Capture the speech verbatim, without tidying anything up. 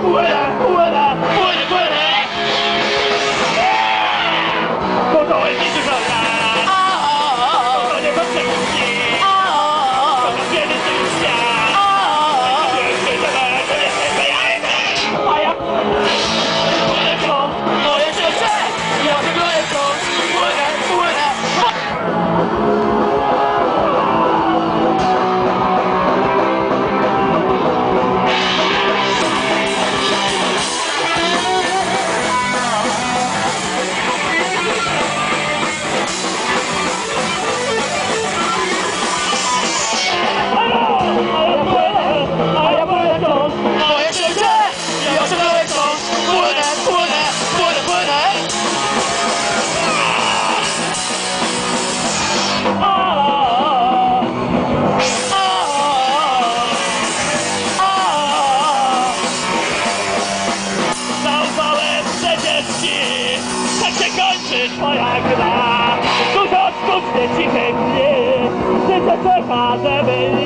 płynę, płynę, płynę, płynę. Gotowy mi dużo lat. To nie potrzebny ci. To na wiele ty już świat. Wielkie zabawę, nie wyjajmy. A ja płynę wciąż, moje serce. Ja wyglądam wciąż, płynę, płynę. Tak się kończy twoja gra. Dużo sztucznych cichych dni. Życie czeka, żeby